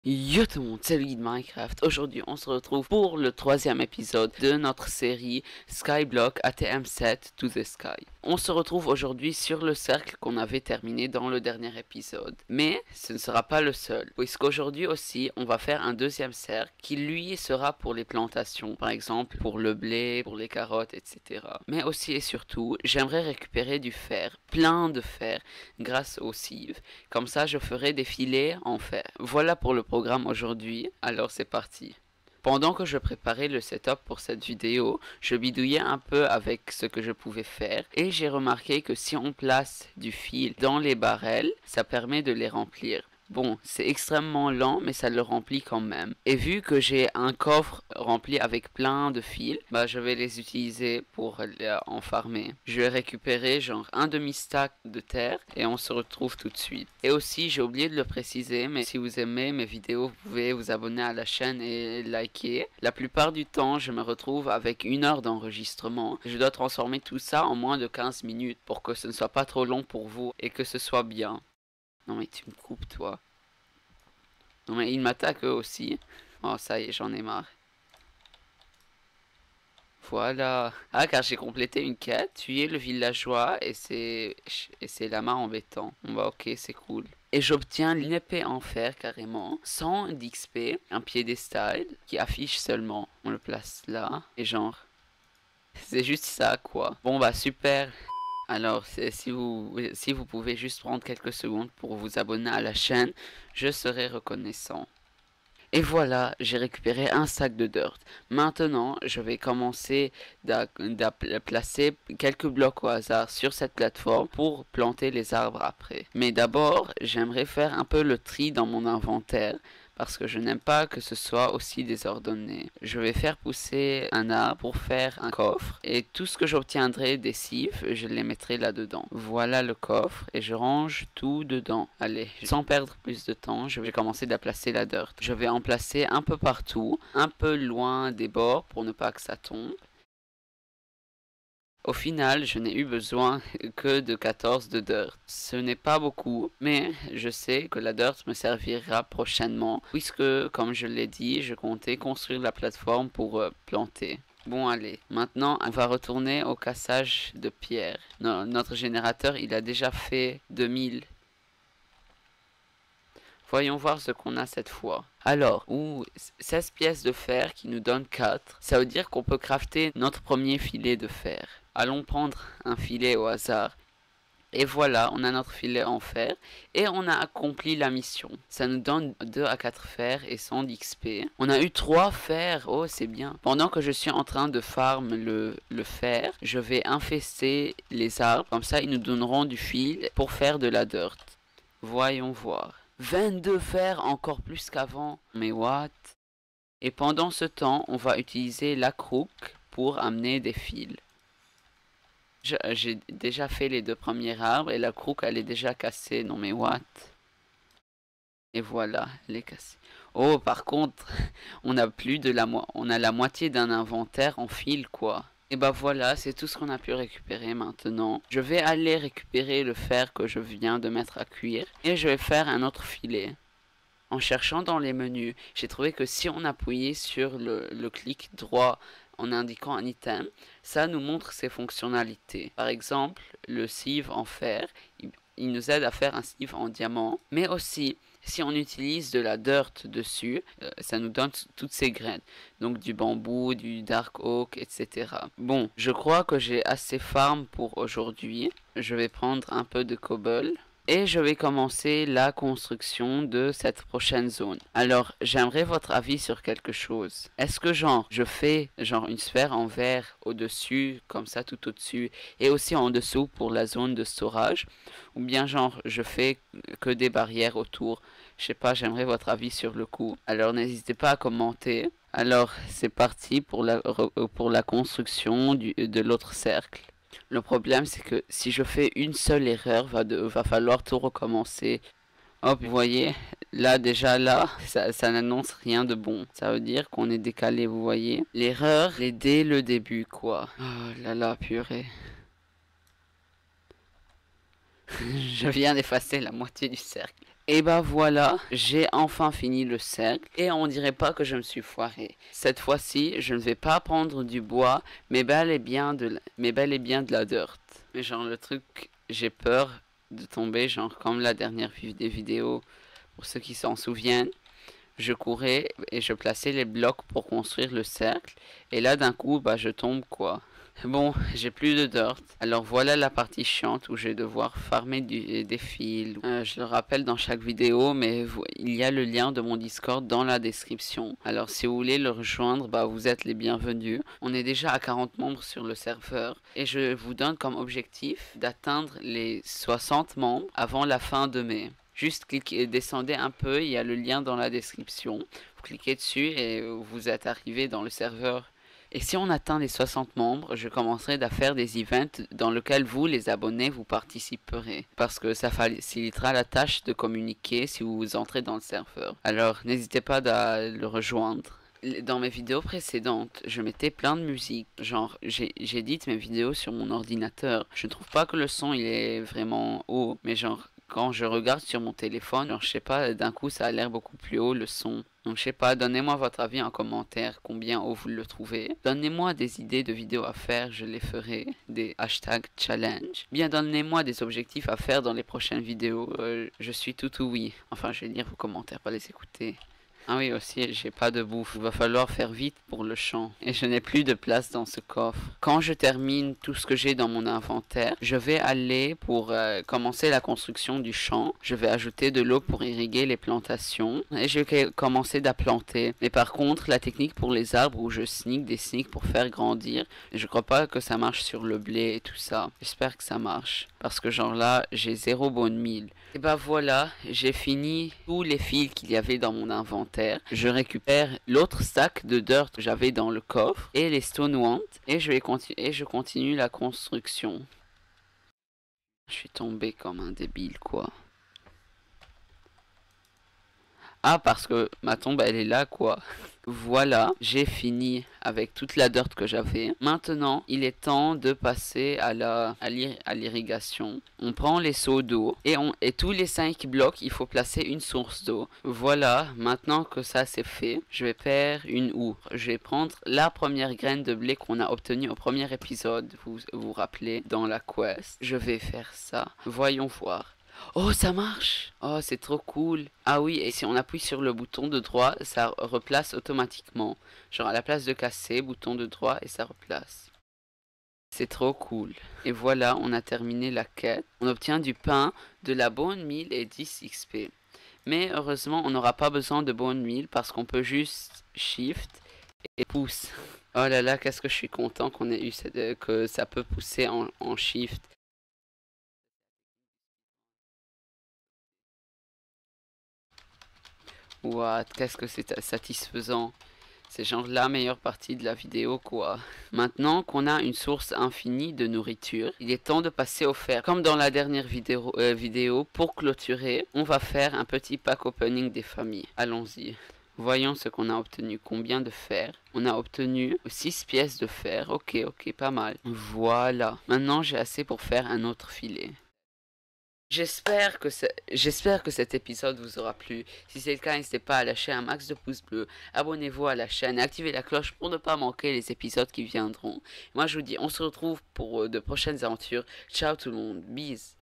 Yo tout le monde, c'est le guide Minecraft. Aujourd'hui, on se retrouve pour le troisième épisode de notre série Skyblock ATM7 to the Sky. On se retrouve aujourd'hui sur le cercle qu'on avait terminé dans le dernier épisode. Mais ce ne sera pas le seul, puisqu'aujourd'hui aussi, on va faire un deuxième cercle qui lui sera pour les plantations, par exemple pour le blé, pour les carottes, etc. Mais aussi et surtout, j'aimerais récupérer du fer, plein de fer, grâce aux cives. Comme ça, je ferai des filets en fer. Voilà pour le programme aujourd'hui, alors c'est parti. Pendant que je préparais le setup pour cette vidéo, je bidouillais un peu avec ce que je pouvais faire et j'ai remarqué que si on place du fil dans les barrels, ça permet de les remplir. Bon, c'est extrêmement lent, mais ça le remplit quand même. Et vu que j'ai un coffre rempli avec plein de fils, bah je vais les utiliser pour en farmer. Je vais récupérer genre un demi-stack de terre et on se retrouve tout de suite. Et aussi, j'ai oublié de le préciser, mais si vous aimez mes vidéos, vous pouvez vous abonner à la chaîne et liker. La plupart du temps, je me retrouve avec 1 heure d'enregistrement. Je dois transformer tout ça en moins de 15 minutes pour que ce ne soit pas trop long pour vous et que ce soit bien. Non mais tu me coupes toi. Non mais ils m'attaquent eux aussi. Oh ça y est, j'en ai marre. Voilà. Ah car j'ai complété une quête, tuer le villageois et c'est lamas embêtant. Bon bah ok, c'est cool. Et j'obtiens une épée en fer carrément, 100 d'XP, un piédestal qui affiche seulement. On le place là et genre c'est juste ça quoi. Bon bah super. Alors, si vous pouvez juste prendre quelques secondes pour vous abonner à la chaîne, je serai reconnaissant. Et voilà, j'ai récupéré un sac de dirt. Maintenant, je vais commencer à placer quelques blocs au hasard sur cette plateforme pour planter les arbres après. Mais d'abord, j'aimerais faire un peu le tri dans mon inventaire parce que je n'aime pas que ce soit aussi désordonné. Je vais faire pousser un arbre pour faire un coffre et tout ce que j'obtiendrai des cives, je les mettrai là-dedans. Voilà le coffre et je range tout dedans. Allez, sans perdre plus de temps, je vais commencer à placer la dirt. Je vais en placer un peu partout, un peu loin des bords pour ne pas que ça tombe. Au final, je n'ai eu besoin que de 14 de dirt. Ce n'est pas beaucoup, mais je sais que la dirt me servira prochainement, puisque, comme je l'ai dit, je comptais construire la plateforme pour planter. Bon allez, maintenant on va retourner au cassage de pierre. Notre générateur, il a déjà fait 2000. Voyons voir ce qu'on a cette fois. Alors, 16 pièces de fer qui nous donnent 4. Ça veut dire qu'on peut crafter notre premier filet de fer. Allons prendre un filet au hasard. Et voilà, on a notre filet en fer. Et on a accompli la mission. Ça nous donne 2 à 4 fers et 100 d'XP. On a eu 3 fers. Oh, c'est bien. Pendant que je suis en train de farm le fer, je vais infester les arbres. Comme ça, ils nous donneront du fil pour faire de la dirt. Voyons voir. 22 fers, encore plus qu'avant. Mais what? Et pendant ce temps, on va utiliser la crouque pour amener des fils. J'ai déjà fait les 2 premiers arbres et la crouque elle est déjà cassée. Non mais what? Et voilà, elle est cassée. Oh, par contre, on a plus de on a la moitié d'un inventaire en fil quoi. Et bah voilà, c'est tout ce qu'on a pu récupérer maintenant. Je vais aller récupérer le fer que je viens de mettre à cuire et je vais faire un autre filet. En cherchant dans les menus, j'ai trouvé que si on appuyait sur le clic droit en indiquant un item, ça nous montre ses fonctionnalités. Par exemple, le sieve en fer, il nous aide à faire un sieve en diamant, mais aussi si on utilise de la dirt dessus, ça nous donne toutes ces graines. Donc du bambou, du dark oak, etc. Bon, je crois que j'ai assez farm pour aujourd'hui. Je vais prendre un peu de cobble. Et je vais commencer la construction de cette prochaine zone. Alors, j'aimerais votre avis sur quelque chose. Est-ce que je fais une sphère en verre au-dessus, comme ça tout au-dessus, et aussi en dessous pour la zone de storage, ou bien je fais que des barrières autour. Je sais pas, j'aimerais votre avis sur le coup. Alors, n'hésitez pas à commenter. Alors, c'est parti pour la construction de l'autre cercle. Le problème, c'est que si je fais une seule erreur, va falloir tout recommencer. Hop, vous voyez, là déjà là, ça n'annonce rien de bon. Ça veut dire qu'on est décalé, vous voyez. L'erreur est dès le début, quoi. Oh là là, purée. Je viens d'effacer la moitié du cercle. Et bah voilà, j'ai enfin fini le cercle et on dirait pas que je me suis foiré. Cette fois-ci, je ne vais pas prendre du bois, mais bel et bien de la dirt. Mais genre le truc, j'ai peur de tomber, genre comme la dernière des vidéos, pour ceux qui s'en souviennent. Je courais et je plaçais les blocs pour construire le cercle. Et là, d'un coup, bah, je tombe quoi. Bon, j'ai plus de dirt. Alors voilà la partie chiante où je vais devoir farmer des fils. Je le rappelle dans chaque vidéo, mais il y a le lien de mon Discord dans la description. Alors si vous voulez le rejoindre, bah, vous êtes les bienvenus. On est déjà à 40 membres sur le serveur. Et je vous donne comme objectif d'atteindre les 60 membres avant la fin de mai. Juste cliquez, descendez un peu, il y a le lien dans la description. Vous cliquez dessus et vous êtes arrivé dans le serveur. Et si on atteint les 60 membres, je commencerai à faire des events dans lesquels vous, les abonnés, vous participerez. Parce que ça facilitera la tâche de communiquer si vous entrez dans le serveur. Alors n'hésitez pas à le rejoindre. Dans mes vidéos précédentes, je mettais plein de musique. Genre, j'édite mes vidéos sur mon ordinateur. Je trouve pas que le son il est vraiment haut, mais genre, quand je regarde sur mon téléphone, genre, je sais pas, d'un coup ça a l'air beaucoup plus haut le son. Donc je sais pas, donnez-moi votre avis en commentaire, combien haut vous le trouvez. Donnez-moi des idées de vidéos à faire, je les ferai. Des hashtags challenge. Bien, donnez-moi des objectifs à faire dans les prochaines vidéos. Je suis tout oui. Enfin, je vais lire vos commentaires, pas les écouter. Ah oui, aussi, j'ai pas de bouffe. Il va falloir faire vite pour le champ. Et je n'ai plus de place dans ce coffre. Quand je termine tout ce que j'ai dans mon inventaire, je vais aller pour commencer la construction du champ. Je vais ajouter de l'eau pour irriguer les plantations. Et je vais commencer à planter. Mais par contre, la technique pour les arbres où je sneak des sneaks pour faire grandir, je crois pas que ça marche sur le blé et tout ça. J'espère que ça marche. Parce que genre là, j'ai 0 bonne mille. Et bah voilà, j'ai fini tous les fils qu'il y avait dans mon inventaire. Je récupère l'autre stack de dirt que j'avais dans le coffre et les stone wands et je continue la construction. Je suis tombé comme un débile quoi. Ah, parce que ma tombe elle est là quoi. Voilà, j'ai fini avec toute la dirt que j'avais. Maintenant, il est temps de passer à l'irrigation. On prend les seaux d'eau et tous les 5 blocs, il faut placer une source d'eau. Voilà, maintenant que ça c'est fait, je vais faire une houe. Je vais prendre la première graine de blé qu'on a obtenue au premier épisode, vous vous rappelez, dans la quest. Je vais faire ça. Voyons voir. Oh, ça marche! Oh, c'est trop cool! Ah oui, et si on appuie sur le bouton de droit, ça replace automatiquement. Genre à la place de casser, bouton de droit et ça replace. C'est trop cool. Et voilà, on a terminé la quête. On obtient du pain, de la bone meal et 10 XP. Mais heureusement, on n'aura pas besoin de bone meal parce qu'on peut juste shift et pousse. Oh là là, qu'est-ce que je suis content qu'on ait eu que ça peut pousser en shift. What, qu'est-ce que c'est satisfaisant. C'est genre la meilleure partie de la vidéo quoi. Maintenant qu'on a une source infinie de nourriture, il est temps de passer au fer. Comme dans la dernière vidéo, pour clôturer, on va faire un petit pack opening des familles. Allons-y. Voyons ce qu'on a obtenu. Combien de fer? On a obtenu 6 pièces de fer. Ok, pas mal. Voilà. Maintenant j'ai assez pour faire un autre filet. J'espère que cet épisode vous aura plu. Si c'est le cas, n'hésitez pas à lâcher un max de pouces bleus. Abonnez-vous à la chaîne et activez la cloche pour ne pas manquer les épisodes qui viendront. Moi, je vous dis, on se retrouve pour de prochaines aventures. Ciao tout le monde. Bisous.